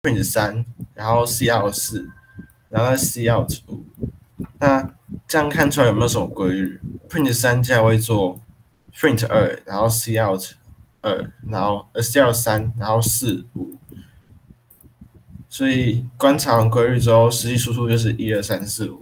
print 3，然后 cout 4，然后再 cout 5。那这样看出来有没有什么规律 ？print 3接下来会做 print 2，然后 cout 2，然后cout 3，然后4 5。所以观察完规律之后，实际输出就是1 2 3 4 5。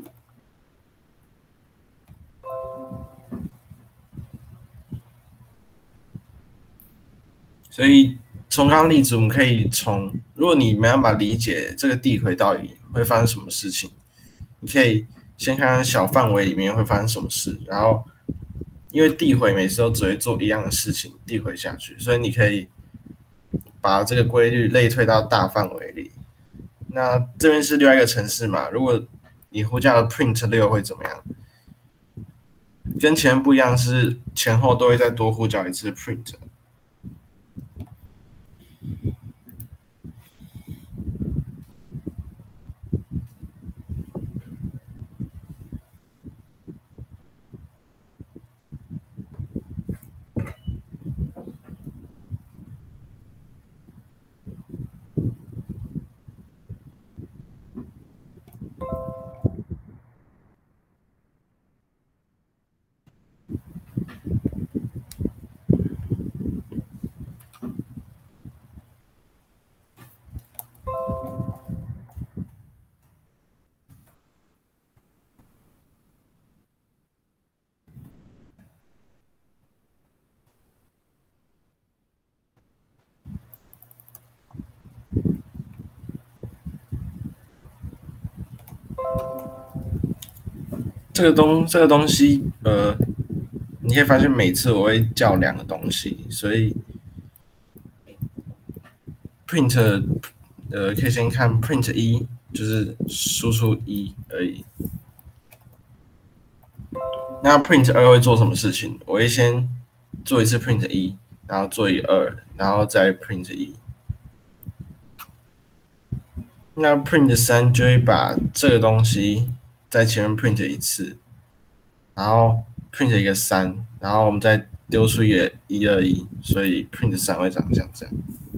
所以从刚刚例子，我们可以从，如果你没办法理解这个递回到底会发生什么事情，你可以先看看小范围里面会发生什么事，然后因为递回每次都只会做一样的事情，递回下去，所以你可以把这个规律类推到大范围里。那这边是另外一个程式嘛？如果你呼叫 print 6会怎么样？跟前面不一样，是前后都会再多呼叫一次 print。这个东西，你可以发现每次我会叫两个东西，所以 print，可以先看 print 1，就是输出1而已。那 print 2会做什么事情？我会先做一次 print 1，然后做一2，然后再 print 1。那 print 3就会把这个东西在前面 print 一次，然后 print 一个3，然后我们再丢出一个1 2 1，所以 print 3会长像这样。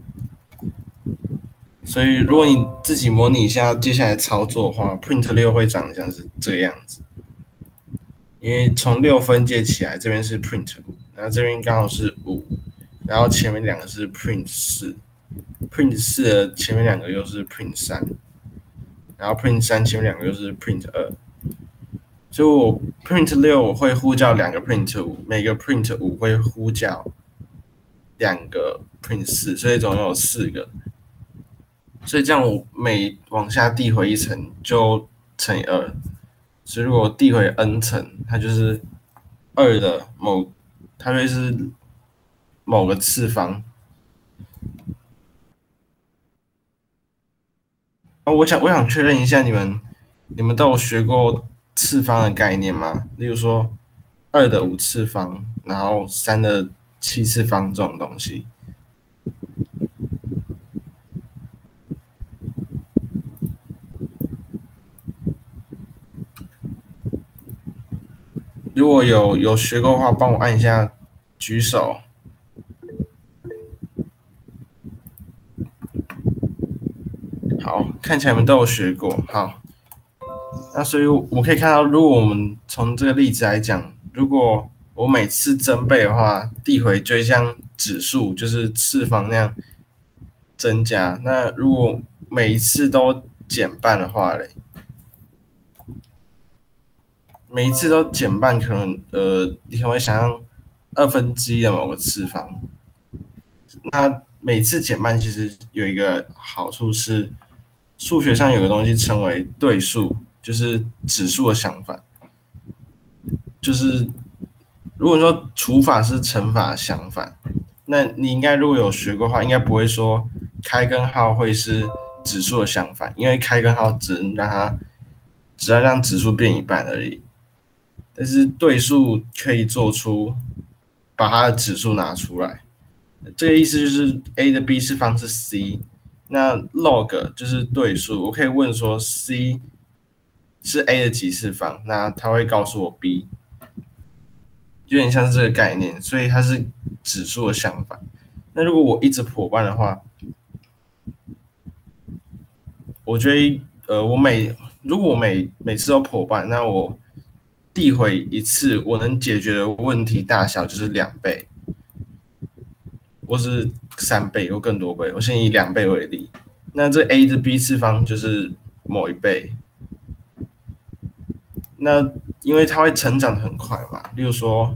所以如果你自己模拟一下接下来操作的话 ，print 6会长像是这个样子。因为从6分界起来，这边是 print 5，然后这边刚好是5，然后前面两个是 print 4，print 4的前面两个又是 print 3，然后 print 3前面两个又是 print 2，所以我 print 6我会呼叫两个 print 5，每个 print 5会呼叫两个 print 4，所以总共有4个。所以这样我每往下递回一层就乘以2。所以如果递回 n 层，它就是2的它会是某个次方。我想确认一下，你们都有学过次方的概念吗？例如说2的5次方，然后3的7次方这种东西。如果有学过的话，帮我按一下举手。好，看起来你们都有学过。好，那所以我可以看到，如果我们从这个例子来讲，如果我每次增倍的话，递回就会像指数，就是次方那样增加。那如果每一次都减半的话嘞，每一次都减半，可能你可能会想象1/2的某个次方。那每次减半其实有一个好处是，数学上有个东西称为对数，就是指数的相反。就是如果说除法是乘法相反，那你应该如果有学过的话，应该不会说开根号会是指数的相反，因为开根号只要让指数变一半而已。但是对数可以做出把它的指数拿出来，这个意思就是 a 的 b 次方是 c， 那 log 就是对数，我可以问说 c 是 a 的几次方，那它会告诉我 b， 有点像是这个概念，所以它是指数的相反。那如果我一直破半的话， 我觉得如果我每次都破半，那我递回一次，我能解决的问题大小就是2倍，或是3倍或更多倍。我先以2倍为例，那这 a 的 b 次方就是某一倍。那因为它会成长的很快嘛，例如说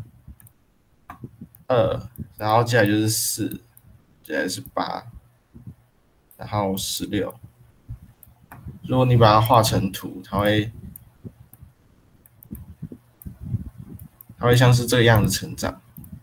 2，然后接下来就是4，接下来是8，然后16。如果你把它画成图，它会像是这个样子成长。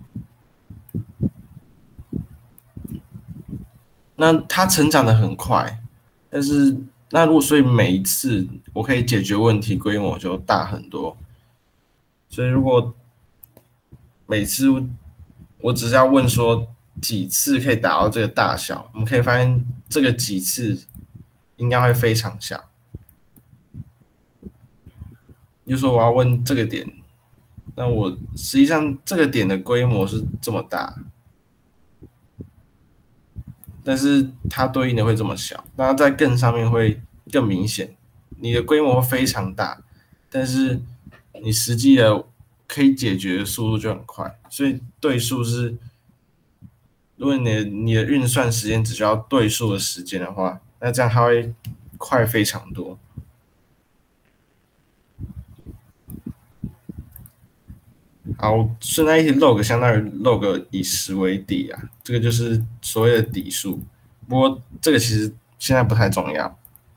那它成长的很快，但是那如果所以每一次我可以解决问题规模就大很多。所以如果每次我只是要问说几次可以达到这个大小，我们可以发现这个几次应该会非常小。就说我要问这个点，那我实际上这个点的规模是这么大，但是它对应的会这么小，那在更上面会更明显，你的规模会非常大，但是你实际的可以解决的速度就很快，所以对数是，如果你的运算时间只需要对数的时间的话，那这样它会快非常多。好，顺带一提 log 相当于 log 以10为底啊，这个就是所谓的底数。不过这个其实现在不太重要。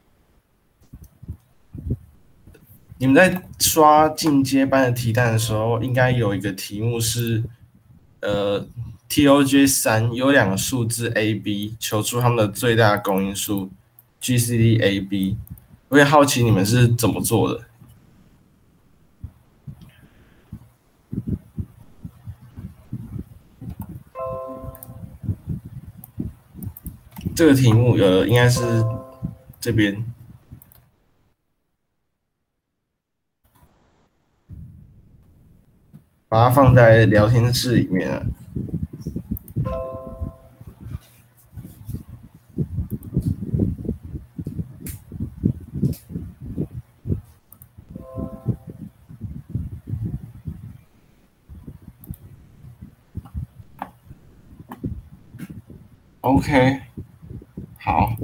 你们在刷进阶班的题单的时候，应该有一个题目是，TOJ3 有2个数字 AB， 求出它们的最大公因数 GCD AB。我也好奇你们是怎么做的。这个题目应该是这边，把它放在聊天室里面了。OK，好。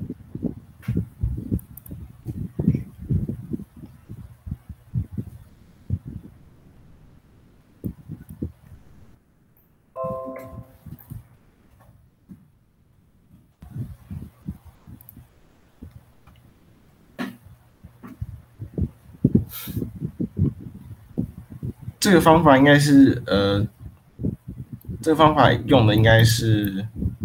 这个方法应该是这个方法用的应该是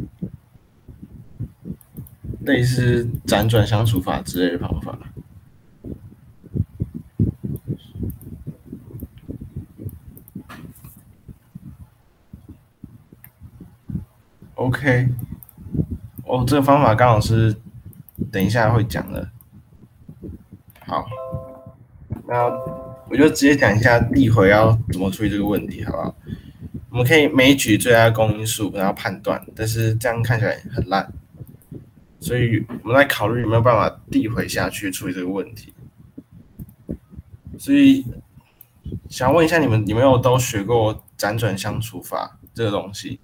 类似辗转相处法之类的方法。OK， 哦，这个方法刚好是等一下会讲的。好，那我就直接讲一下递回要怎么处理这个问题，好不好？我们可以枚举最大公因数，然后判断，但是这样看起来很烂，所以我们来考虑有没有办法递回下去处理这个问题。所以想问一下你们有没有都学过辗转相处法这个东西？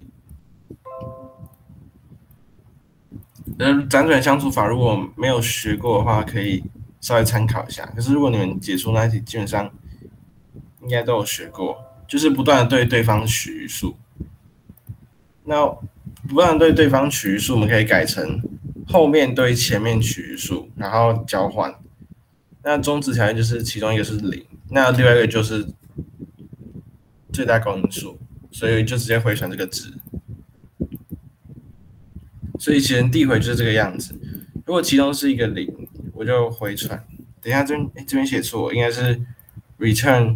辗转相处法如果没有学过的话，可以稍微参考一下。可是如果你们解出那题，基本上应该都有学过，就是不断的对对方取余数。那不断的对对方取余数，我们可以改成后面对前面取余数，然后交换。那终止条件就是其中一个是0，那另外一个就是最大公因数，所以就直接回传这个值。所以其实递回就是这个样子。如果其中是一个0，我就回传。等一下这边写错，应该是 return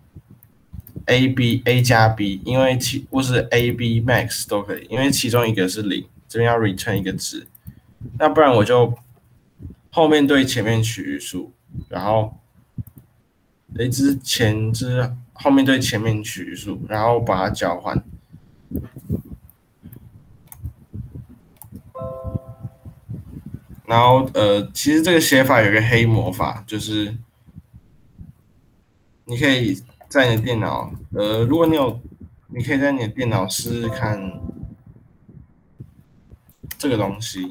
A 加 B， 因为或是 AB max 都可以，因为其中一个是0，这边要 return 一个值。那不然我就后面对前面取余数，然后后面对前面取余数，然后把它交换。 然后其实这个写法有一个黑魔法，就是你可以在你的电脑，如果你可以在你的电脑试试看这个东西。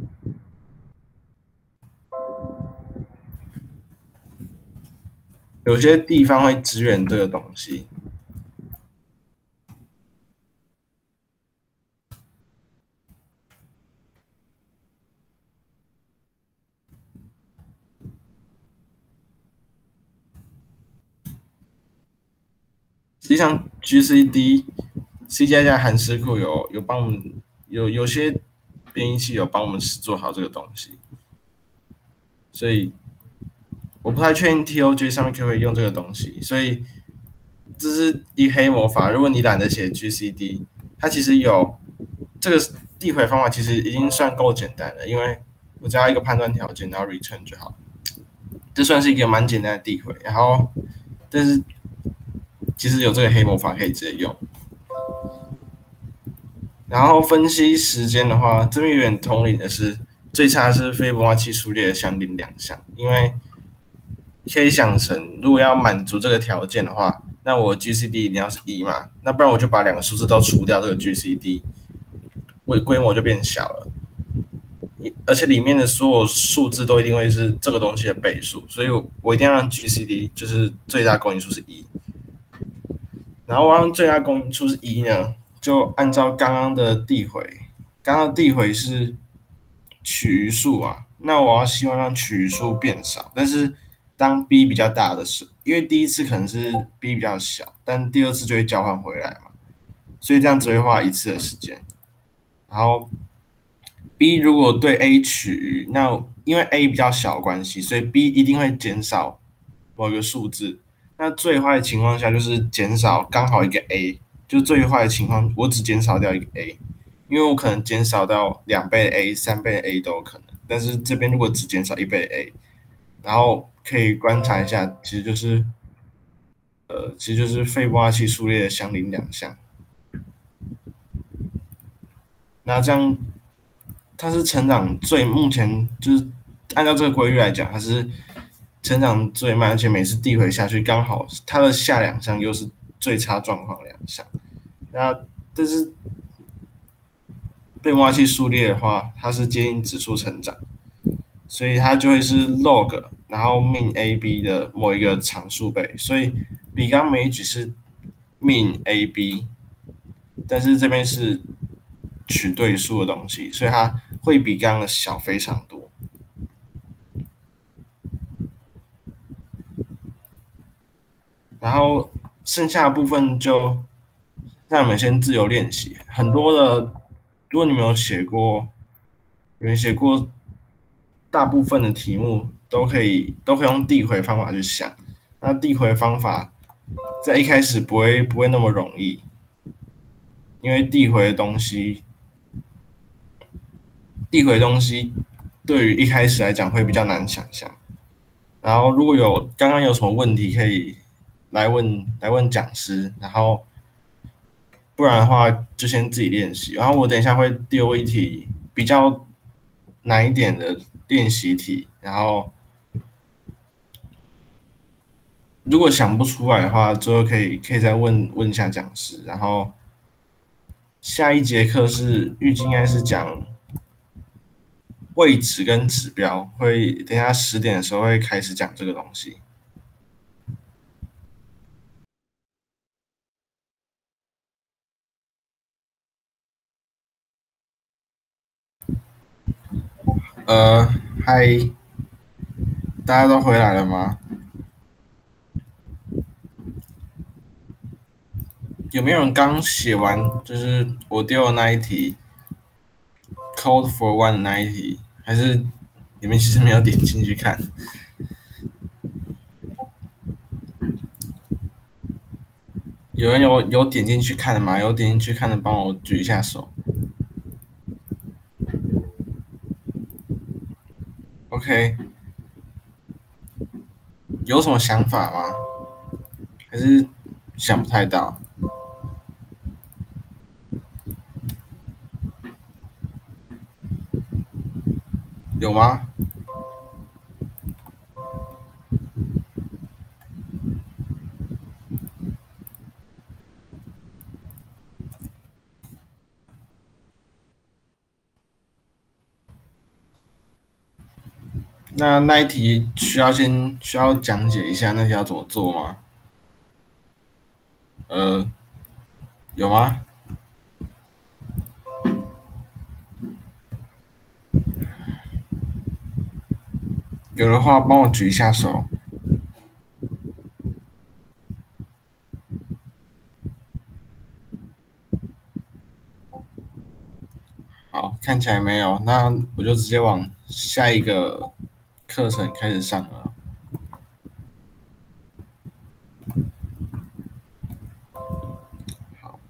有些地方会支援这个东西。实际上，GCD、C 加加函式库有帮我们有些编译器有帮我们做好这个东西，所以我不太确定 TOJ 上面可不可以用这个东西，所以这是一黑魔法。如果你懒得写 GCD，它其实有这个递回方法，其实已经算够简单了，因为我只要一个判断条件，然后 return 就好。这算是一个蛮简单的递回，然后但是其实有这个黑魔法可以直接用。然后分析时间的话，这边有点同理的是，最差是斐波那契数列的相邻两项，因为可以想成，如果要满足这个条件的话，那我 GCD 一定要是1嘛，那不然我就把两个数字都除掉，这个 GCD 规模就变小了，而且里面的所有数字都一定会是这个东西的倍数，所以我一定要让 GCD 就是最大公因数是1，然后我让最大公因数是1呢，就按照刚刚的递回，刚刚递回是取余数啊，那我要希望让取余数变少，但是当 b 比较大的时候，因为第一次可能是 b 比较小，但第二次就会交换回来嘛，所以这样只会花一次的时间。然后 b 如果对 a 取余，那因为 a 比较小的关系，所以 b 一定会减少某个数字。那最坏的情况下就是减少刚好一个 a， 就最坏的情况我只减少掉一个 a， 因为我可能减少到2倍的 a、3倍的 a 都有可能。但是这边如果只减少1倍的 a， 然后可以观察一下，其实就是斐波那契数列的相邻两项。那这样它是成长目前就是按照这个规律来讲，它是成长最慢，而且每次递回下去刚好它的下两项又是最差状况两项。那但是斐波那契数列的话，它是接近指数成长，所以它就会是 log， 然后 min ab 的某一个常数倍，所以比刚每一局是 min ab， 但是这边是取对数的东西，所以它会比刚刚的小非常多。然后剩下的部分就让你们先自由练习。很多的，如果你们有写过，大部分的题目都可以用递回方法去想。那递回方法在一开始不会那么容易，因为递回的东西对于一开始来讲会比较难想象。然后如果刚刚有什么问题，可以来问讲师，然后不然的话就先自己练习。然后我等一下会丢一题比较难一点的练习题，然后如果想不出来的话，最后可以再问一下讲师。然后下一节课是预计应该是讲位置跟指标，等一下10点的时候会开始讲这个东西。嗨，大家都回来了吗？有没有人刚写完？就是我丢的那一题 ，Code for One 的那一题，还是你们其实没有点进去看？有人有点进去看的吗？有点进去看的，帮我举一下手。OK，有什么想法吗？还是想不太到？ 有吗？那一题需要讲解一下那题要怎么做吗？呃，有吗？有的话帮我举一下手。好，看起来没有，那我就直接往下一个课程开始上了。好，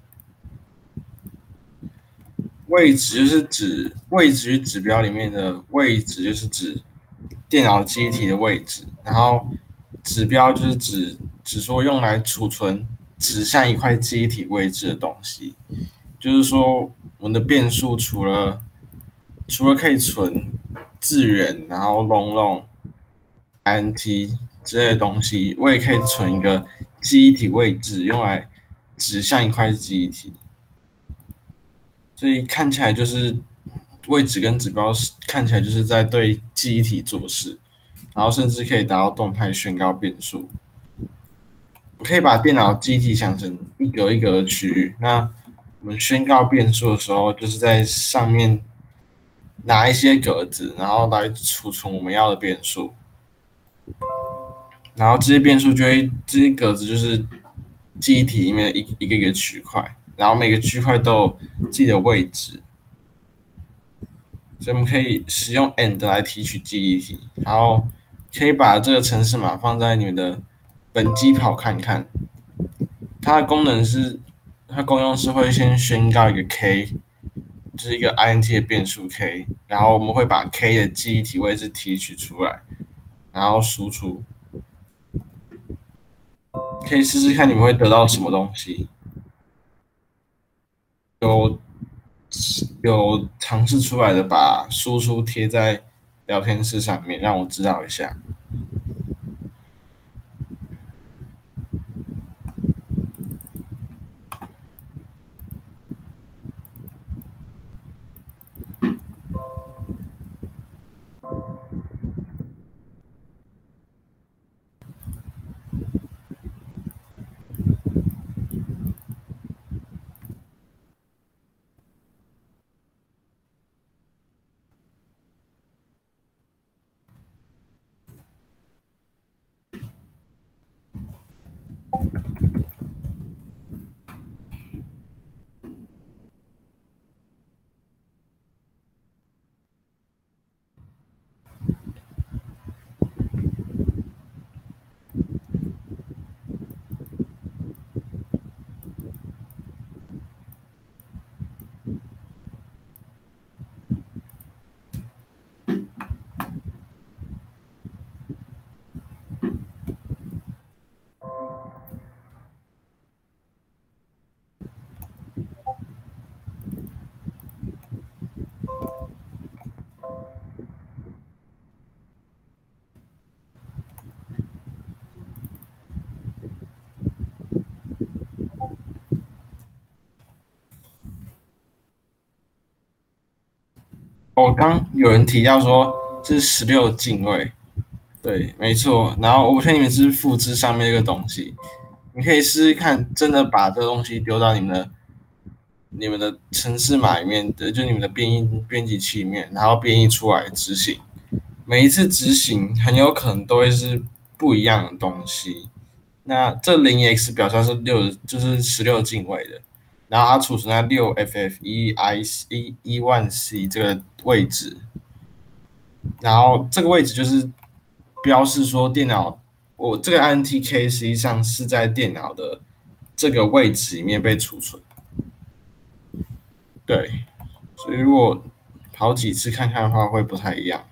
位置与指标里面的位置，就是指电脑记忆体的位置，然后指标就是指说用来储存指向一块记忆体位置的东西。就是说，我们的变数除了可以存字元，然后 int 之类的东西，我也可以存一个记忆体位置，用来指向一块记忆体。所以看起来就是位置跟指标看起来就是在对记忆体做事，然后甚至可以达到动态宣告变数。可以把电脑记忆体想成一格一格的区域。那我们宣告变数的时候，就是在上面拿一些格子，然后来储存我们要的变数。然后这些变数这些格子就是记忆体里面的一个区块，然后每个区块都有自己的位置，所以我们可以使用 AND 来提取记忆体，然后可以把这个程式码放在你们的本机跑看看。它的功能是，它功用是会先宣告一个 k，就是一个 int 的变数 k，然后我们会把 k 的记忆体位置提取出来，然后输出。可以试试看你们会得到什么东西。有有尝试出来的，把输出贴在聊天室上面，让我知道一下。我刚有人提到说这是16进位，对，没错。然后我骗你们是复制上面这个东西，你可以试试看，真的把这个东西丢到你们的程式码里面的，就你们的编辑器里面，然后编译出来执行。每一次执行很有可能都会是不一样的东西。那这0x 表示是就是16进位的，然后它储存在6FF1I1C 这个位置，然后这个位置就是标示说电脑我这个 INTK 实际上是在电脑的这个位置里面被储存。对，所以如果跑几次看看的话，会不太一样。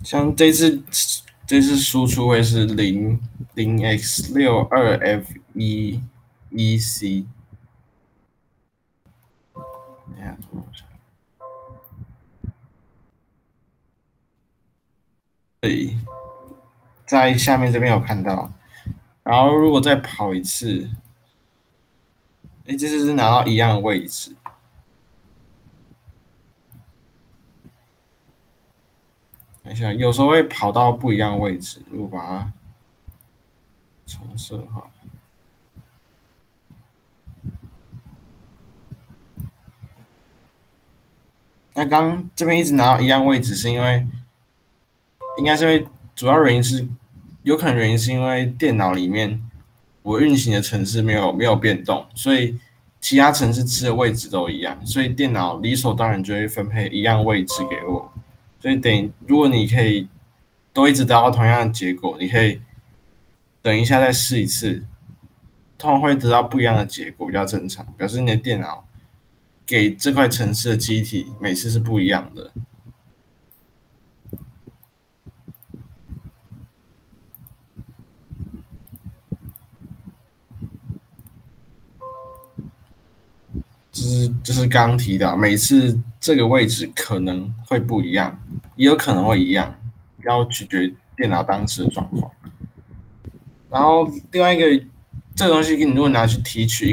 像这次输出会是0x62f1EC，等下对，在下面这边有看到，然后如果再跑一次，哎，这次是拿到一样的位置。等一下，有时候会跑到不一样的位置，如果把它重设的话，那刚这边一直拿到一样位置，是因为应该是因为主要原因是有可能原因是因为电脑里面我运行的程式没有变动，所以其他程式吃的位置都一样，所以电脑理所当然就会分配一样位置给我。所以如果你可以都一直得到同样的结果，你可以等一下再试一次，通常会得到不一样的结果，比较正常，表示你的电脑给这块程式的机体每次是不一样的。就是刚刚提到，每次这个位置可能会不一样，也有可能会一样，要取决电脑当时的状况。然后另外一个，这个东西你如果拿去提取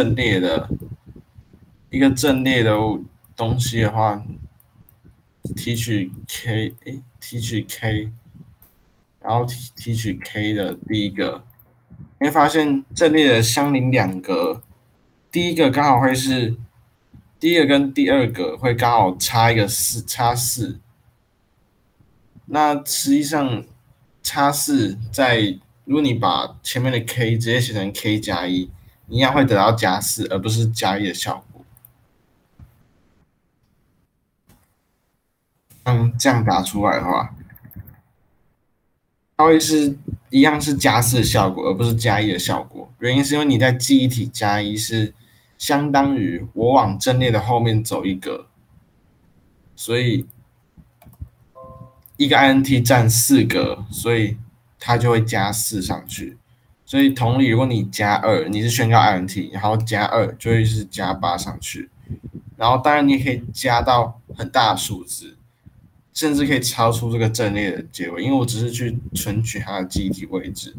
一个阵列的东西的话，提取 提取 K，然后提取 K 的第一个，你会发现阵列的相邻两格，第一个刚好会是第一个跟第二个会刚好差一个差4，那实际上差4如果你把前面的 K 直接写成 K 加1，你一样会得到加4，而不是加1的效果。这样打出来的话，它会是一样是加4的效果，而不是加1的效果。原因是因为你在记忆体加1是相当于我往阵列的后面走一格，所以一个 int 占4格，所以它就会加4上去。所以同理，如果你加2，你是宣告 int， 然后加2就会是加8上去。然后当然你也可以加到很大的数字，甚至可以超出这个阵列的结尾，因为我只是去存取它的记忆体位置。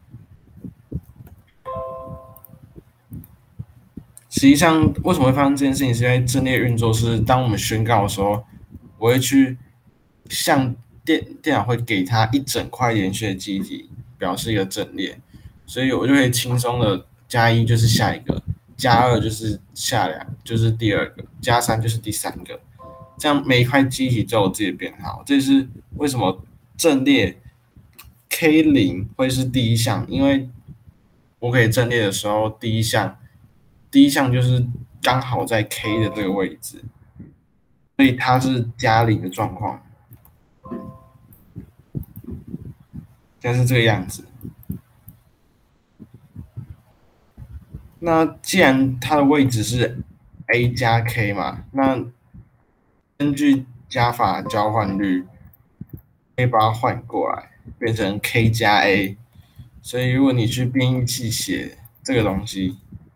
实际上，为什么会发生这件事情？是因为阵列运作是当我们宣告的时候，我会去向电脑会给它一整块连续的记忆体，表示一个阵列，所以我就可以轻松的加1就是下一个，加2就是就是第二个，加3就是第三个，这样每一块记忆体都有自己的编号。这是为什么阵列 K0会是第一项，因为我可以阵列的时候，第一项就是刚好在 K 的这个位置，所以它是加0的状况，现在是这个样子。那既然它的位置是 A 加 K 嘛，那根据加法交换律，可以把它换过来，变成 K 加 A。所以如果你去编译器写这个东西，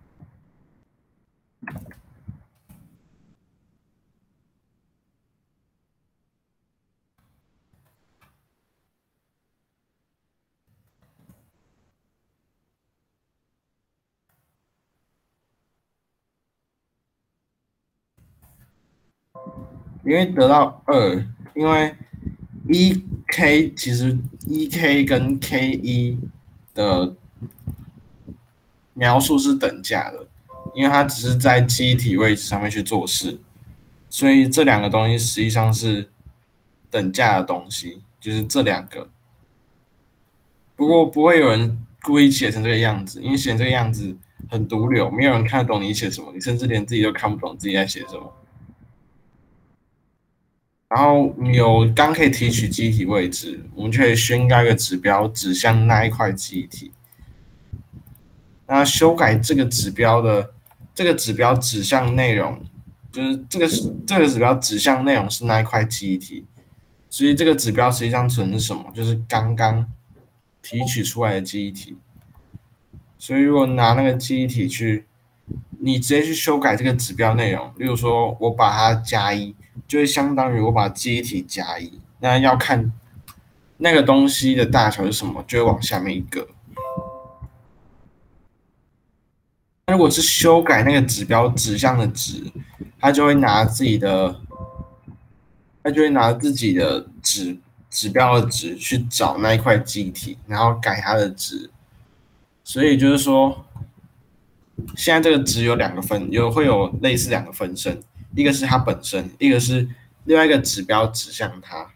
因为得到2，因为 1K 其实 1K 跟 K1的描述是等价的，因为它只是在记忆体位置上面去做事，所以这两个东西实际上是等价的东西，就是这两个。不过不会有人故意写成这个样子，因为写成这个样子很毒瘤，没有人看得懂你写什么，你甚至连自己都看不懂自己在写什么。然后你刚可以提取记忆体位置，我们就可以宣告一个指标指向那一块记忆体。那修改这个指标指向内容，就是这个指标指向内容是那一块记忆体， 所以这个指标实际上存的是什么？就是刚刚提取出来的记忆体。所以如果拿那个记忆体去，你直接去修改这个指标内容，例如说我把它加一，就会相当于我把记忆体加一。那要看那个东西的大小是什么，就会往下面一个。如果是修改那个指标指向的值，它就会拿自己的指标的值去找那一块记忆体，然后改它的值。所以就是说，现在这个值有两个分，会有类似两个分身，一个是它本身，一个是另外一个指标指向它。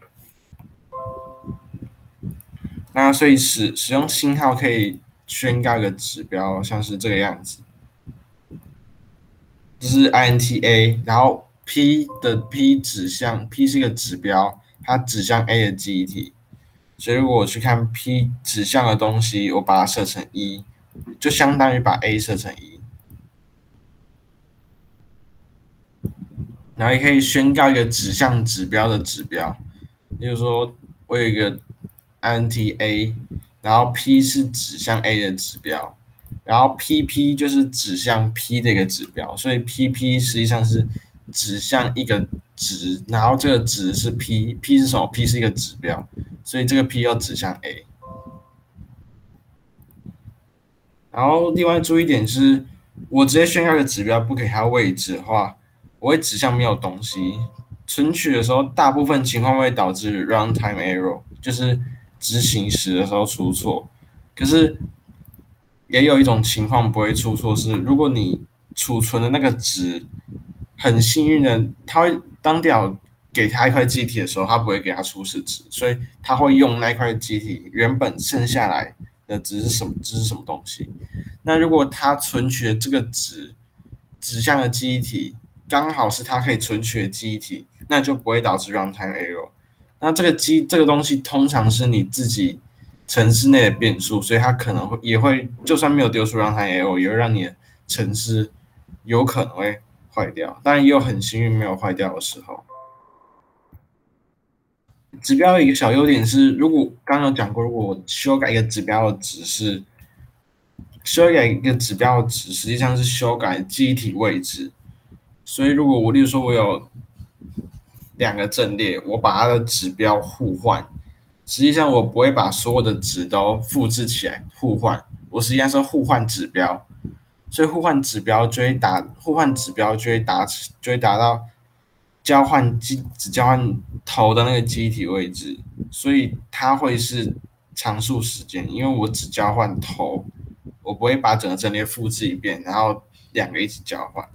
那所以使用星号可以宣告一个指标，像是这个样子，这是 INTA， 然后 P 的 P 指向 P 是一个指标，它指向 A 的记忆体。所以如果我去看 P 指向的东西，我把它设成1，就相当于把 A 设成1。然后也可以宣告一个指向指标的指标，例如说我有一个 INTA， 然后 P 是指向 A 的指标，然后 PP 就是指向 P 的一个指标，所以 PP 实际上是指向一个值，然后这个值是 P 是什么 ？P 是一个指标，所以这个 P 要指向 A。然后另外注意一点是，我直接宣告一个指标不给它位置的话，我会指向没有东西。存取的时候，大部分情况会导致 runtime error， 就是执行时的时候出错。可是也有一种情况不会出错，是如果你储存的那个值很幸运的，它会当电脑给它一块记忆体的时候，它不会给它初始值，所以它会用那块记忆体原本剩下来的值是什么东西。那如果它存取的这个值指向的记忆体刚好是它可以存取的记忆体，那就不会导致 runtime error。那这个东西通常是你自己程式内的变数，所以它可能也会就算没有丢出 runtime error，也会让你的程式有可能会坏掉，当然也有很幸运没有坏掉的时候。指标的一个小优点是，如果刚刚有讲过，如果我修改一个指标的值是修改一个指标的值，实际上是修改记忆体位置。所以如果我例如说我有两个阵列，我把它的指标互换，实际上我不会把所有的值都复制起来互换，我实际上是互换指标，所以互换指标就会达到只交换头的那个记忆体位置，所以它会是常数时间，因为我只交换头，我不会把整个阵列复制一遍，然后两个一起交换。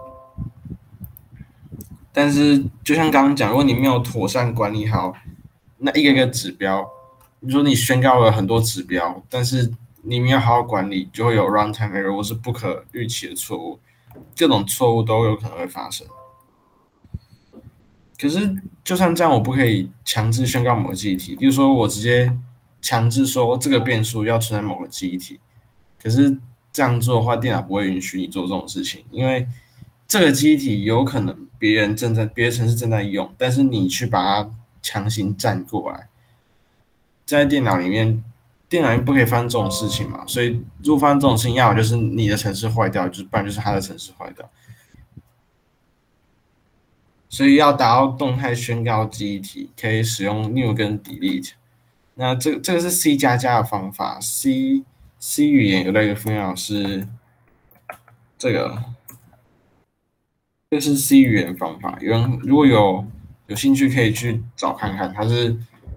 但是就像刚刚讲，如果你没有妥善管理好那一个个指标，比如说你宣告了很多指标，但是你没有好好管理，就会有 runtime error 或是不可预期的错误，各种错误都有可能会发生。可是就算这样，我不可以强制宣告某个记忆体，比如说我直接强制说这个变数要存在某个记忆体，可是这样做的话，电脑不会允许你做这种事情，因为这个记忆体有可能别的程式正在用，但是你去把它强行占过来，在电脑里面不可以发生这种事情嘛，所以如果发生这种事情，要么就是你的程式坏掉，不然就是他的程式坏掉。所以要达到动态宣告记忆体，可以使用 new 跟 delete。那这个是 C++ 的方法 ，C 语言有一个分享是这个。这是 C 语言方法，如果有兴趣可以去找看看，它是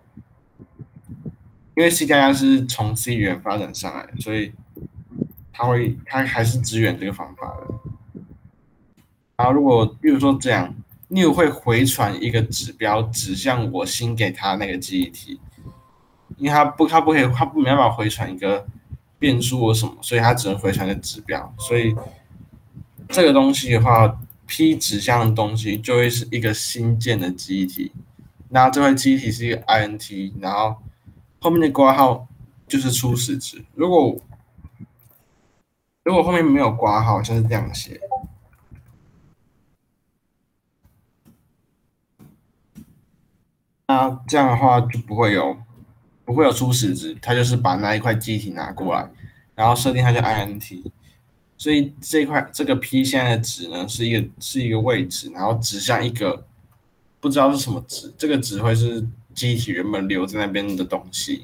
因为 C++ 是从 C 语言发展上来的，所以它还是支援这个方法的。然后如果比如说这样 ，new 会回传一个指标指向我新给它那个记忆体，因为它没办法回传一个变数或什么，所以它只能回传一个指标，所以这个东西的话。P 指向的东西就会是一个新建的记忆体，那这块记忆体是一个 INT， 然后后面的括号就是初始值。如果后面没有括号，像是这样写， 那这样的话就不会有初始值，它就是把那一块记忆体拿过来，然后设定它叫 int，所以这个 p 现在的值呢是一个位置，然后指向一个不知道是什么值，这个值会是记忆体原本留在那边的东西。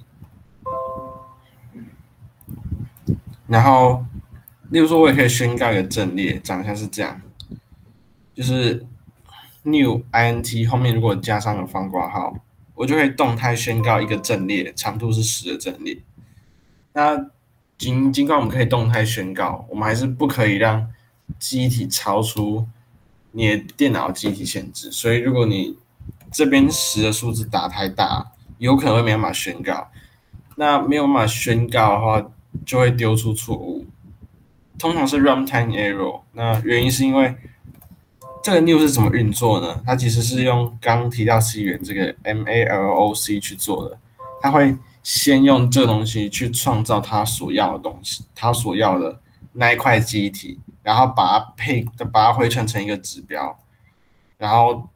然后，例如说，我也可以宣告一个阵列，长相是这样，就是 new int 后面如果加上个方括号，我就可以动态宣告一个阵列，长度是10的阵列。那尽管我们可以动态宣告，我们还是不可以让记忆体超出你的电脑记忆体限制。所以，如果你这边10的数字打太大，有可能会没办法宣告。那没有办法宣告的话，就会丢出错误，通常是 runtime error。那原因是因为这个 new 是怎么运作呢？它其实是用刚提到 C 元这个 malloc 去做的，它会先用这个东西去创造它所要的东西，它所要的那一块记忆体，然后把它回传成一个指标，然后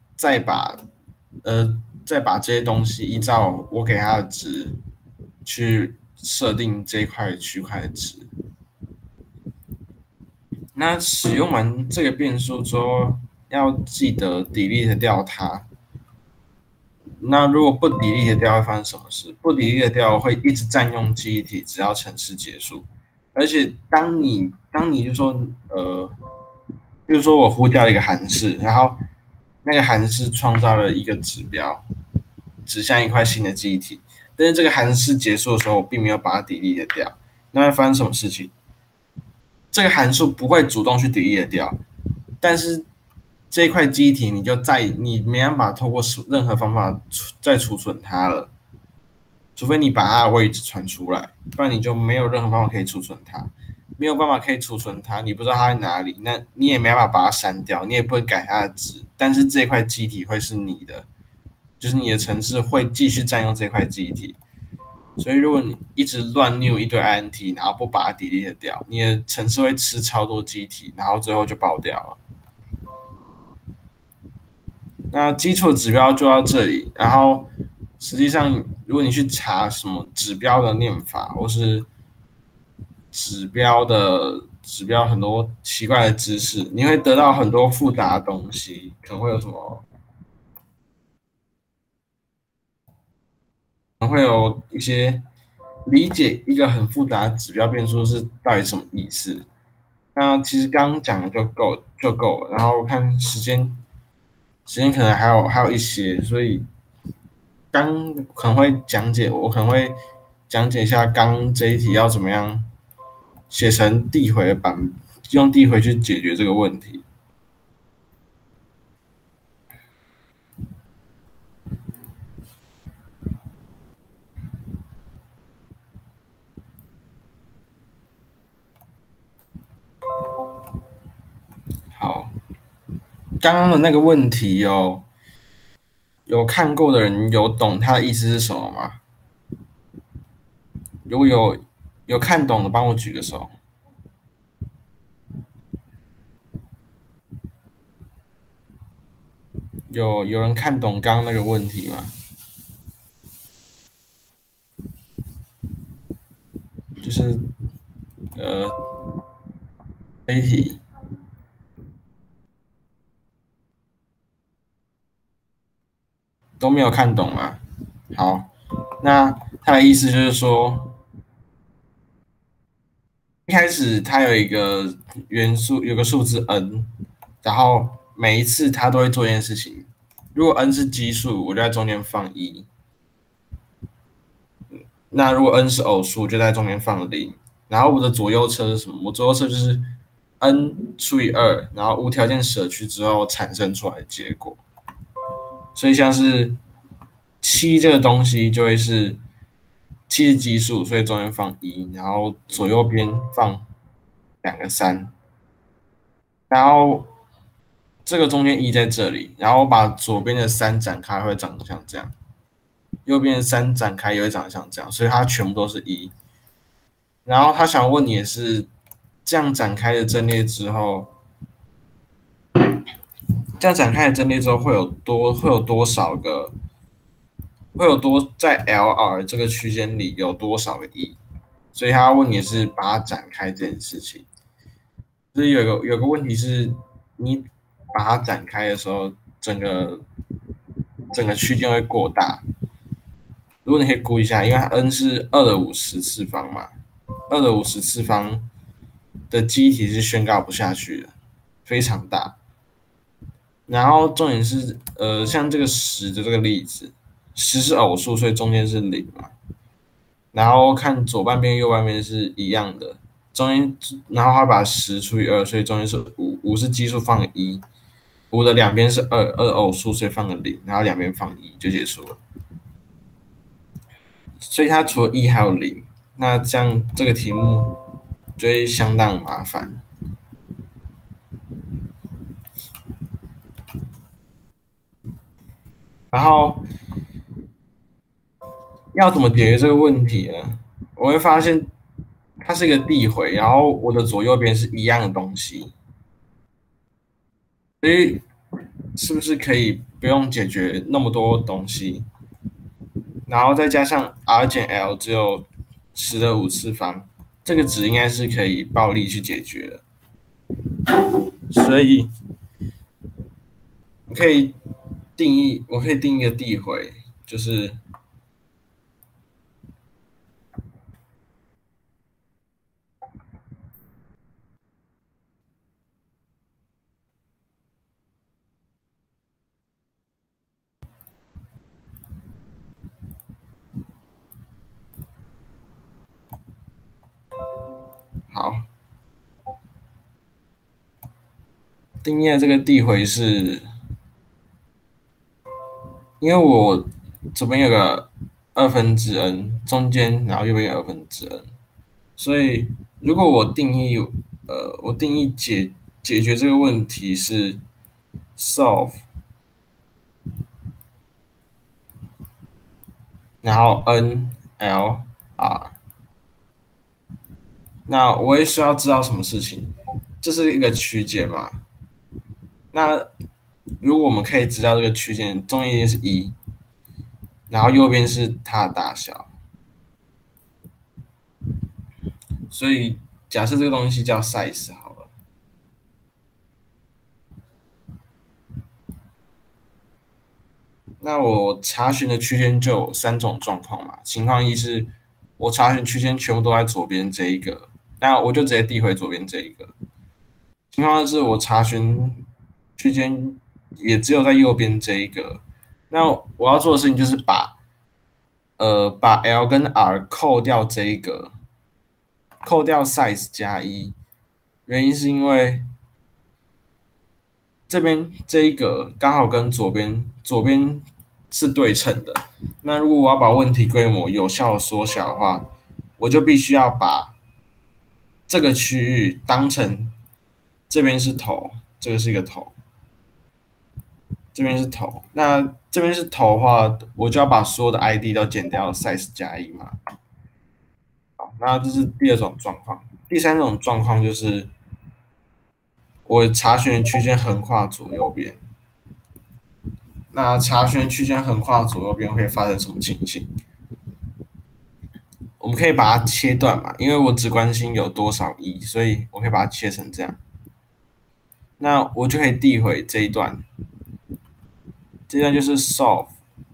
再把这些东西依照我给它的值去设定这一块区块的值。那使用完这个变数之后，要记得 delete 掉它。那如果不 delete 掉会发生什么事？不 delete 掉会一直占用记忆体，直到程式结束。而且当你就说比如说我呼叫一个函式，然后那个函式创造了一个指标，指向一块新的记忆体，但是这个函式结束的时候，我并没有把它 delete 掉，那会发生什么事情？这个函数不会主动去 delete 掉，但是这一块记忆体你没办法透过任何方法再储存它了，除非你把它的位置传出来，不然你就没有任何方法可以储存它。没有办法可以储存它，你不知道它在哪里，那你也没办法把它删掉，你也不会改它的值，但是这块记忆体会是你的，就是你的程式会继续占用这块记忆体。所以如果你一直乱 new 一堆 int， 然后不把它 delete 掉，你的程式会吃超多记忆体，然后最后就爆掉了。那基础指标就到这里，然后实际上如果你去查什么指标的念法，或是指标很多奇怪的知识，你会得到很多复杂的东西，可能会有什么，可能会有一些理解一个很复杂的指标变数是到底什么意思。那其实刚刚讲的就够了，然后我看时间可能还有一些，所以可能会我可能会讲解一下刚这一题要怎么样写成递回的版，用递回去解决这个问题。好，刚刚的那个问题有看过的人有懂他的意思是什么吗？如果有看懂的，帮我举个手。有人看懂刚刚那个问题吗？就是这一题都没有看懂吗？好，那他的意思就是说，一开始它有一个元素，有个数字 n， 然后每一次它都会做一件事情。如果 n 是奇数，我就在中间放1；那如果 n 是偶数，就在中间放0。然后我的左右侧是什么？我左右侧就是 n 除以2，然后无条件舍去之后产生出来的结果。所以像是7这个东西就会是7是奇数，所以中间放1，然后左右边放2个3，然后这个中间1在这里，然后我把左边的3展开会长得像这样，右边的3展开也会长得像这样，所以它全部都是1。然后他想问你的是，这样展开的阵列之后，会有多少个会有多在 LR 这个区间里有多少个 e，所以他要问你是把它展开这件事情。就是有个问题是，你把它展开的时候，整个区间会过大。如果你可以估一下，因为它 n 是2的5次方嘛，2的5次方的基体是宣告不下去的，非常大。然后重点是，像这个10的这个例子，10是偶数，所以中间是0嘛。然后看左半边、右半边是一样的，中间，然后他把10除以2，所以中间是5，5是奇数放个1，5的两边是2偶数，所以放个0，然后两边放1就结束了。所以它除了1还有0，那这样这个题目就会相当麻烦。然后要怎么解决这个问题呢？我会发现它是一个递回，然后我的左右边是一样的东西，所以是不是可以不用解决那么多东西？然后再加上 r 减 l 只有10的5次方，这个值应该是可以暴力去解决的。所以我可以定义一个递回，就是好，定义的这个递回是，因为我左边有个2分之n，中间然后右边有2分之n，所以如果我定义解决这个问题是 solve，然后 n l r，那我也需要知道什么事情？这是一个区间嘛？那如果我们可以知道这个区间中间是1，然后右边是它的大小，所以假设这个东西叫 size 好了。那我查询的区间就有3种状况嘛。情况一是我查询区间全部都在左边这一个，那我就直接递回左边这一个。情况二是我查询区间也只有在右边这一个，那我要做的事情就是把 L 跟 R 扣掉这一个，扣掉 size 加1，原因是因为这边这一个刚好跟左边是对称的。那如果我要把问题规模有效的缩小的话，我就必须要把这个区域当成这边是头，这个是一个头，这边是头。那这边是头的话，我就要把所有的 ID 都减掉 size 加1嘛。好，那这是第二种状况。第三种状况就是我查询区间横跨左右边。那查询区间横跨左右边会发生什么情形？我们可以把它切断嘛，因为我只关心有多少 e， 所以我可以把它切成这样。那我就可以递回这一段，这一段就是 solve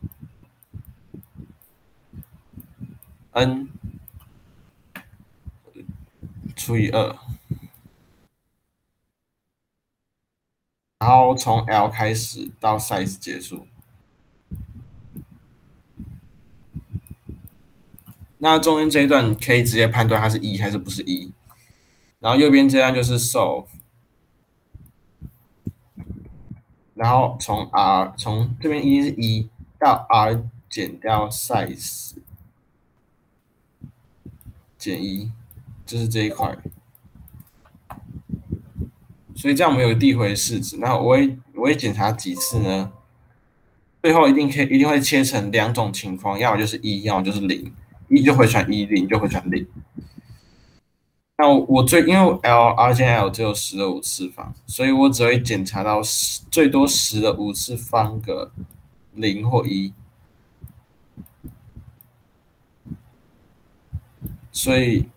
n 除以2，然后从 L 开始到 size 结束。那中间这一段可以直接判断它是1还是不是1，然后右边这段就是 solve， 然后从这边一定是1到 R 减掉 size 减1，就是这一块。所以这样我们有个递回式子，那我会检查几次呢？最后一定会切成2种情况，要么就是1，要么就是0。1就回传1，0就回传0。那因为 R 减 L 只有10的5次方，所以我只会检查到最多10的5次方个0或1。 所以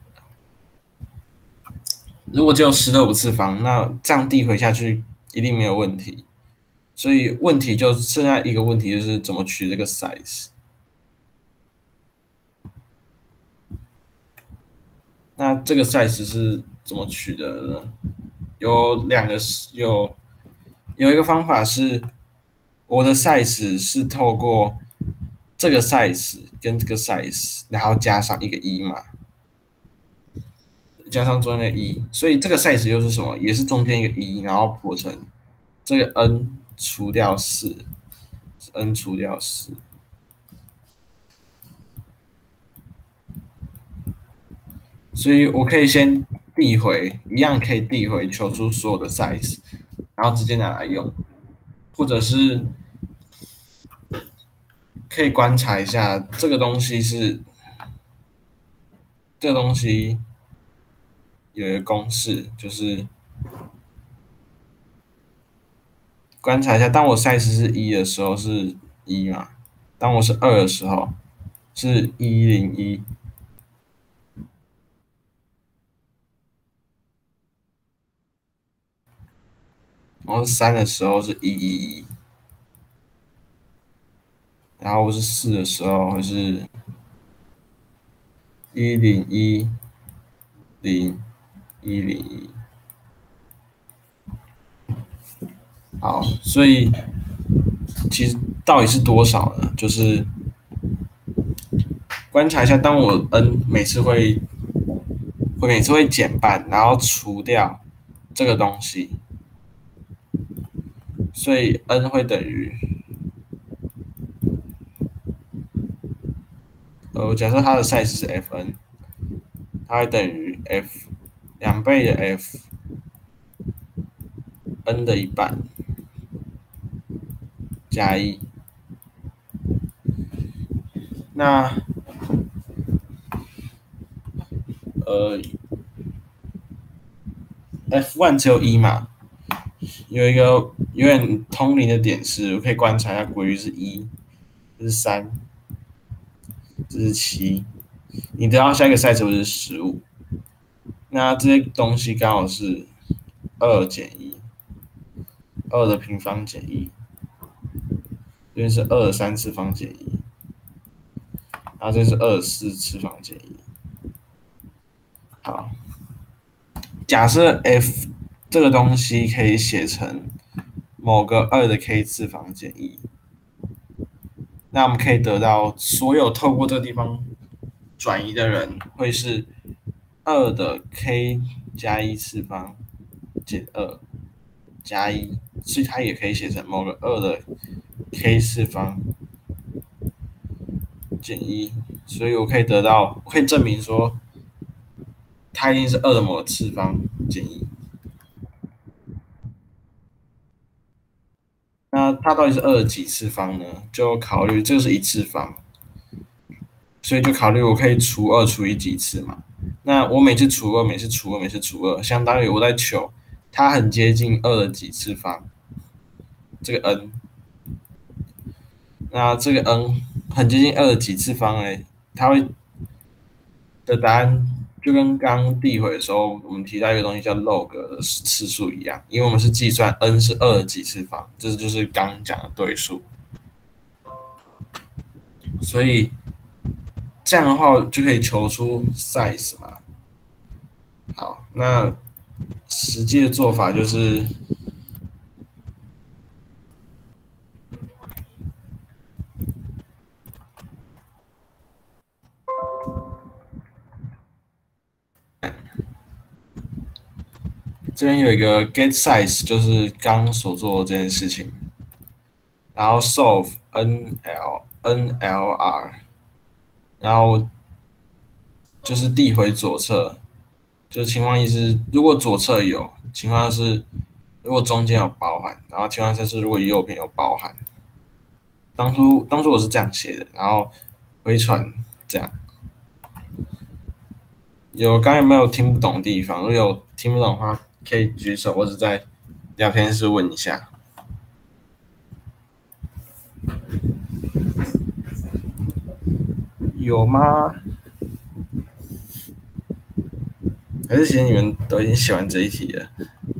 如果只有10的5次方，那这样递回下去一定没有问题。所以问题就剩下一个问题，就是怎么取这个 size。那这个 size 是怎么取的呢？有一个方法是，我的 size 是透过这个 size 跟这个 size，然后加上一个1嘛，加上中间的1，所以这个 size 又是什么？也是中间一个1，然后剖成这个 n 除掉4，n 除掉4。所以我可以先递回，一样可以递回，求出所有的 size，然后直接拿来用，或者是可以观察一下这个东西有一个公式，就是观察一下，当我 size 是1的时候是1嘛，当我是2的时候是101，然后是3的时候是111，然后是4的时候会是1010101。好，所以其实到底是多少呢？就是观察一下，当我 n 每次会减半，然后除掉这个东西，所以 n 会等于假设它的 size 是 fn， 它会等于 f 2倍的 f n 的1半加1。那f1 只有1嘛，有一个有点通灵的点是，我可以观察一下国语是1，这是3，这是7，你得到下一个 size 会是15。那这些东西刚好是2减1，2的平方减1，这边是2的3次方减1，然后这是2的4次方减1。好，假设 f 这个东西可以写成某个2的 k 次方减1，那我们可以得到所有透过这个地方转移的人会是2的 k 加1次方减2加1，所以它也可以写成某个2的 k 次方减1，所以我可以证明说它一定是2的某个次方减1。那它到底是2的几次方呢？就考虑这个是1次方，所以就考虑我可以除2除以几次嘛。那我每次除2，每次除2，每次除2，相当于我在求它很接近2的几次方，这个 n。那这个 n 很接近2的几次方嘞，它会的答案就跟刚刚递回的时候我们提到一个东西叫 log 的次数一样，因为我们是计算 n 是2的几次方，这就是刚刚讲的对数。所以这样的话就可以求出 size 嘛。好，那实际的做法就是这边有一个 get size， 就是刚刚所做的这件事情，然后 solve nlr， 然后就是递回左侧，就是情况一是如果左侧有，情况二是如果中间有包含，然后情况三是如果右边有包含。当初我是这样写的，然后回传这样。刚有没有听不懂的地方？如果有听不懂的话，可以举手或者在聊天室问一下。有吗？ 还是其实你们都已经写完这一题了？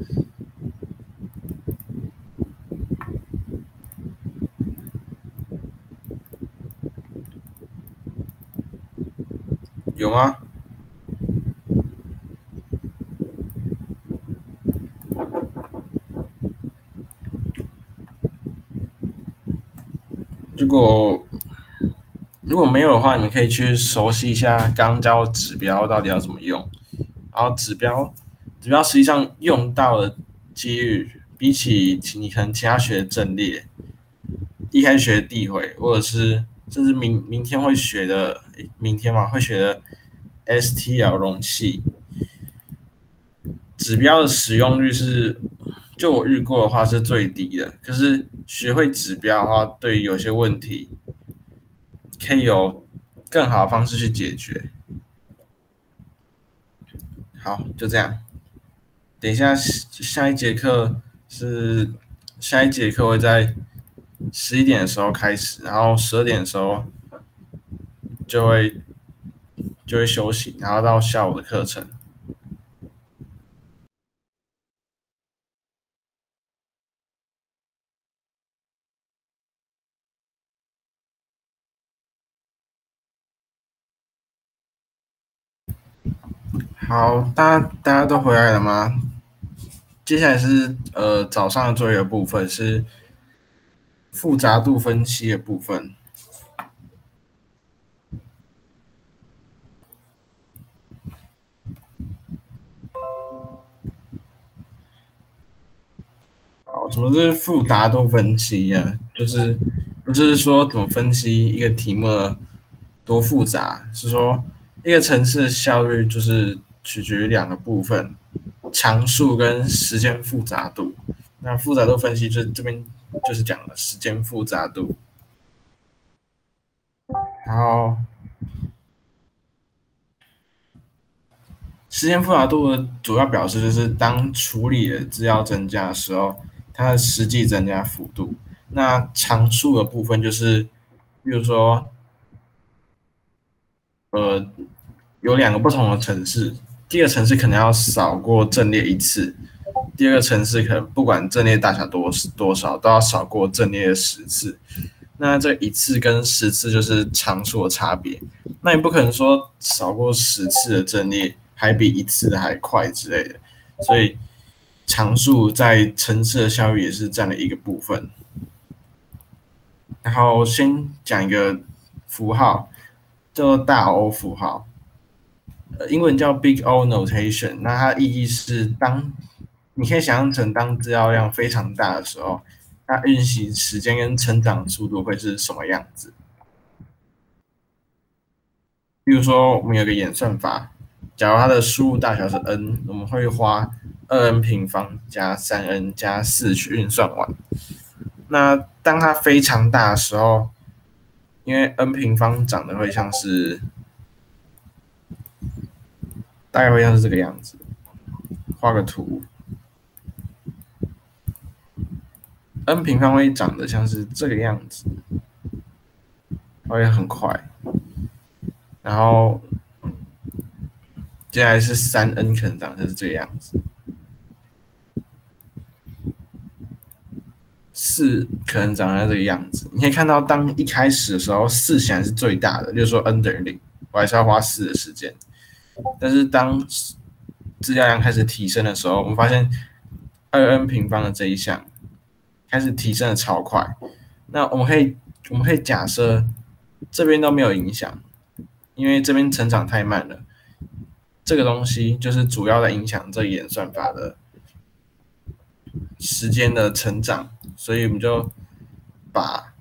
有吗？如果没有的话，你们可以去熟悉一下刚刚教指标到底要怎么用。然后指标实际上用到的几率，比起你可能其他学的阵列，一开始学的递回，或者是甚至明天会学的，明天嘛会学的 STL 容器，指标的使用率是，就我遇过的话是最低的。可是学会指标的话，对于有些问题可以有更好的方式去解决。好，就这样。等一下下一节课是下一节课会在11点的时候开始，然后12点的时候就会休息，然后到下午的课程。好，大家都回来了吗？接下来是早上的作业的部分，是复杂度分析的部分。好，什么是复杂度分析啊？就是不是说怎么分析一个题目多复杂，是说一个程式的效率就是取决于两个部分，常数跟时间复杂度。那复杂度分析这边就是讲了时间复杂度，然后时间复杂度的主要表示就是当处理的资料增加的时候，它的实际增加幅度。那常数的部分就是，比如说，有两个不同的城市，第一个城市可能要扫过阵列一次，第二个城市可能不管阵列大小多少，都要扫过阵列10次。那这一次跟10次就是常数的差别。那你不可能说扫过10次的阵列还比一次的还快之类的，所以常数在程式的效率也是占了一个部分。然后先讲一个符号，叫做大 O 符号，英文叫 Big O Notation。那它意义是你可以想象成当资料量非常大的时候，它运行时间跟成长速度会是什么样子。比如说，我们有个演算法，假如它的输入大小是 n， 我们会花2n 平方加3n 加4去运算完。那当它非常大的时候，因为 n 平方长得会像是，大概会像是这个样子。画个图 ，n 平方会长得像是这个样子，会很快。然后接下来是3n 可能长得是这个样子，4可能长成这个样子。你可以看到，当一开始的时候，4显然是最大的，就是说 n 等于0，我还是要花4的时间。但是当资料量开始提升的时候，我们发现2n 平方的这一项开始提升的超快。那我们可以假设这边都没有影响，因为这边成长太慢了。这个东西就是主要的影响这演算法的时间的成长，所以我们就把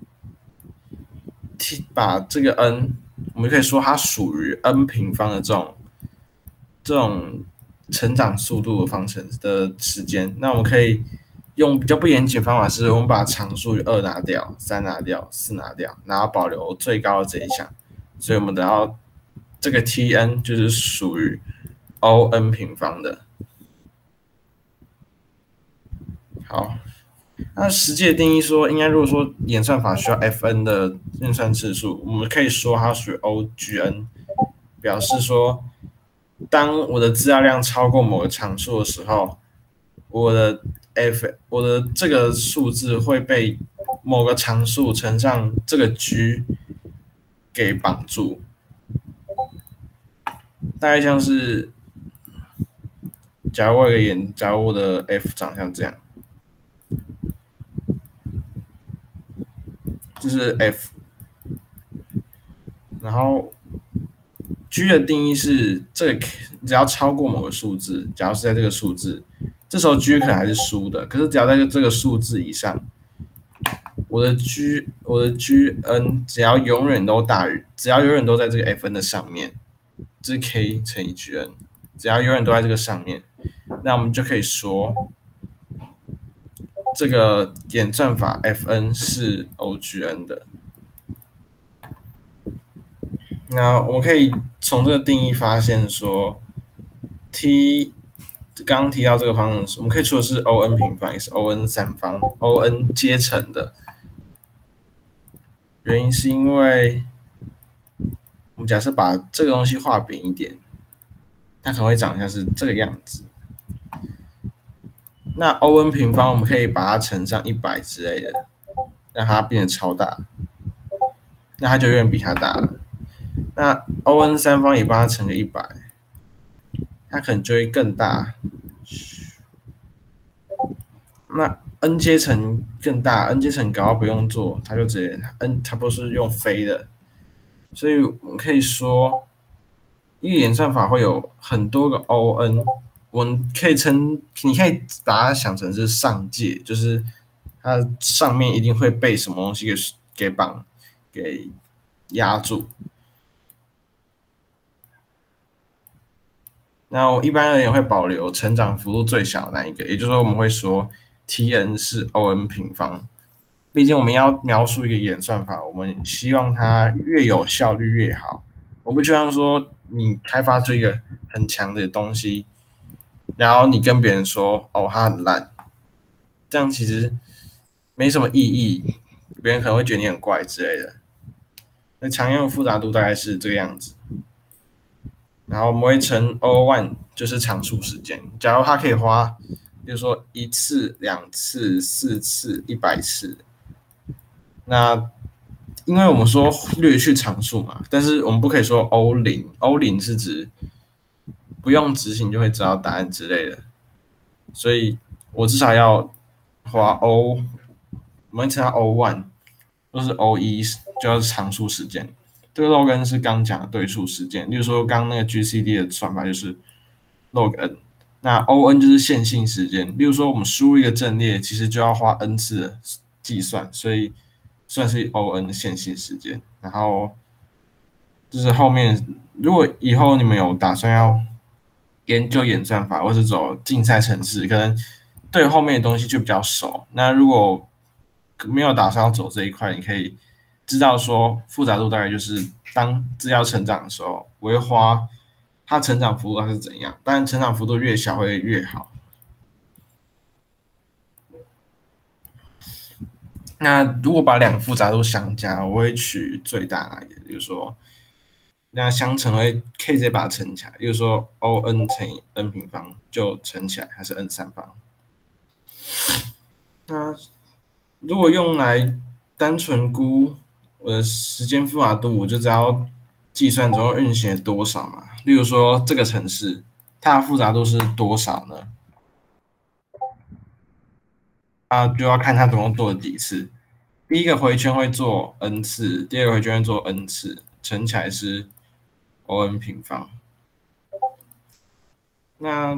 这个 n， 我们可以说它属于 n 平方的这种成长速度的方程的时间。那我们可以用比较不严谨的方法是，我们把常数2拿掉，3拿掉，4拿掉，然后保留最高的这一项。所以我们得到这个 Tn 就是属于 On 平方的。好，那实际的定义说，应该如果说演算法需要 Fn 的运算次数，我们可以说它属于 OGn， 表示说当我的资料量超过某个常数的时候，我的这个数字会被某个常数乘上这个 G 给绑住，大概像是，假如我的 F 长像这样，这是 F， 然后 G 的定义是这个只要超过某个数字，假如是在这个数字，这时候 G 可能还是输的，可是只要在这个数字以上，我的 Gn 只要永远都在这个 Fn 的上面，这是 k 乘以 Gn， 只要永远都在这个上面，那我们就可以说这个演算法 Fn 是 OGn 的。那我们可以从这个定义发现说 ，T 刚刚提到这个方程，我们可以说的是 O(n) 平方，也是 O(n) 三方 ，O(n) 阶乘的。原因是因为我们假设把这个东西画扁一点，它可能会长像是这个样子。那 O(n) 平方我们可以把它乘上100之类的，让它变得超大，那它就永远比它大了。那 O(n) 三方也帮它乘个100，它可能就会更大。那 n 阶乘更大 ，n 阶乘搞到不用做，它就直接 n 它不是用飞的，所以我们可以说，一个演算法会有很多个 O(n)， 我们可以你可以把它想成是上界，就是它上面一定会被什么东西给压住。那我一般而言会保留成长幅度最小的那一个，也就是说我们会说 Tn 是 O(n) 平方。毕竟我们要描述一个演算法，我们希望它越有效率越好。我不希望说你开发出一个很强的东西，然后你跟别人说哦它很烂，这样其实没什么意义，别人可能会觉得你很怪之类的。那常用复杂度大概是这个样子。然后我们会乘 O1， 就是常数时间。假如它可以花，比如说1次、2次、4次、100次，那因为我们说略去常数嘛，但是我们不可以说 O0，O0 是指不用执行就会知道答案之类的，所以我至少要花 O， 我们乘到 O1， 或是 O1 就要常数时间。这个 log(n) 是刚讲的对数时间，例如说刚那个 GCD 的算法就是 log(n)， 那 O(n) 就是线性时间。例如说我们输入一个阵列，其实就要花 n 次的计算，所以算是 O(n) 的线性时间。然后就是后面，如果以后你们有打算要研究演算法，或是走竞赛程式，可能对后面的东西就比较熟。那如果没有打算要走这一块，你可以知道说复杂度大概就是当资料成长的时候，我会花它成长幅度它是怎样，当然成长幅度越小会越好。那如果把两个复杂度相加，我会取最大那个，比如说那相乘会可以直接把它乘起来，比如说 O(n) 乘以 n 平方就乘起来，还是 n 三方。那如果用来单纯估我的时间复杂度，我就只要计算总共运行了多少嘛。例如说这个程式，它的复杂度是多少呢？就要看它总共做了几次。第一个回圈会做 n 次，第二个回圈会做 n 次，乘起来是 O(n) 平方。那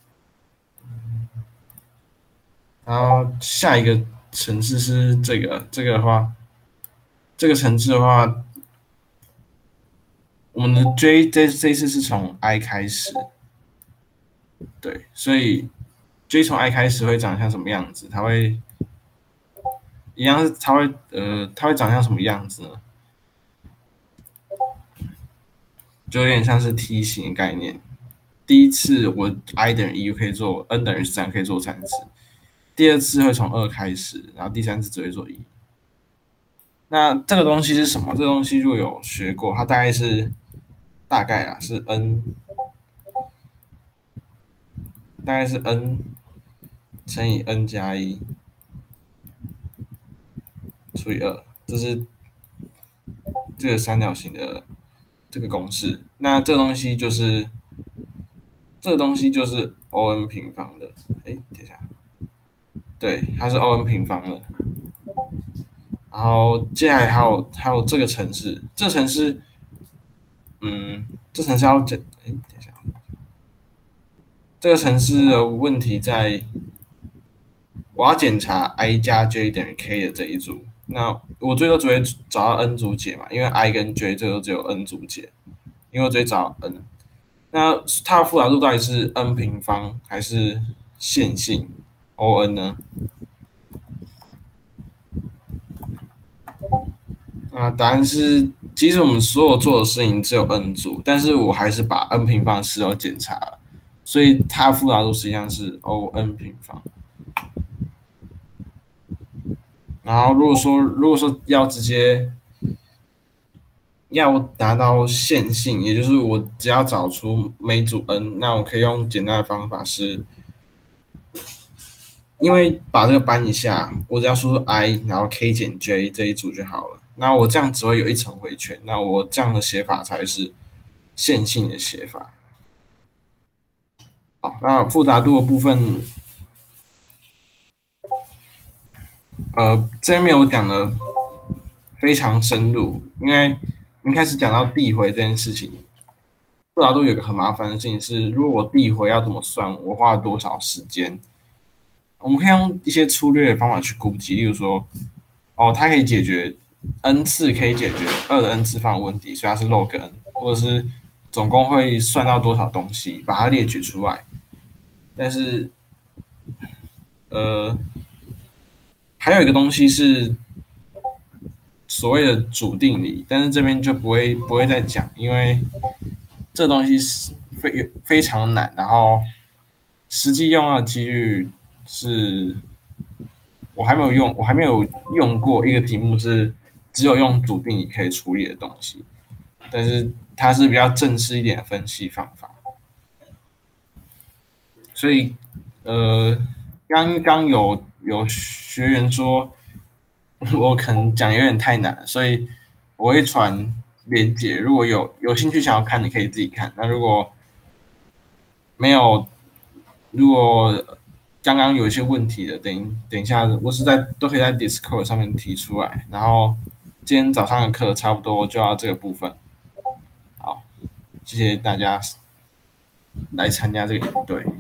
然后下一个程式是这个的话，这个程式的话，我们的 J 这次是从 I 开始，对，所以 J 从 I 开始会长像什么样子？它会一样是它会长像什么样子呢？就有点像是梯形的概念。第一次我 I 等于1可以做 n 等于3可以做3次，第二次会从2开始，然后第三次只会做1。那这个东西是什么？这个东西如果有学过，它大概是 n 大概是 n 乘以 n 加1除以2，这是这个三角形的这个公式。那这个东西就是 O(n) 平方的。哎，等一下，对，它是 O(n) 平方的。然后接下来还有这个程式，这程式，这程式要等一下，这个程式的问题在，我要检查 i 加 j 等于 k 的这一组。那我最多只会找到 n 组解嘛，因为 i 跟 j 最多只有 n 组解，因为我只会找 n。那它的复杂度到底是 n 平方还是线性 O(n) 呢？答案是，即使我们所有做的事情只有 n 组，但是我还是把 n 平方的式都检查了，所以它的复杂度实际上是 O(n) 平方。然后如果说要直接要达到线性，也就是我只要找出每组 n，那我可以用简单的方法是，因为把这个搬一下，我只要输入 i， 然后 k 减 j 这一组就好了。那我这样只会有一层回圈，那我这样的写法才是线性的写法。好，那复杂度的部分，这边没有讲的非常深入，因为一开始讲到递回这件事情，复杂度有个很麻烦的事情是，如果我递回要怎么算，我花了多少时间？我们可以用一些粗略的方法去估计，例如说，它可以解决 n 次可以解决2的 n 次方的问题，所以它是 log n， 或者是总共会算到多少东西，把它列举出来。但是，还有一个东西是所谓的主定理，但是这边就不会再讲，因为这东西是非常难，然后实际用到的几率是我还没有用过一个题目是只有用主定理可以处理的东西，但是它是比较正式一点的分析方法。所以，刚刚有学员说，我可能讲有点太难了，所以我会传连结，如果有兴趣想要看，你可以自己看。那如果没有，如果刚刚有一些问题的，等一下，我都可以在 Discord 上面提出来。然后今天早上的课差不多就要这个部分。好，谢谢大家来参加这个营队。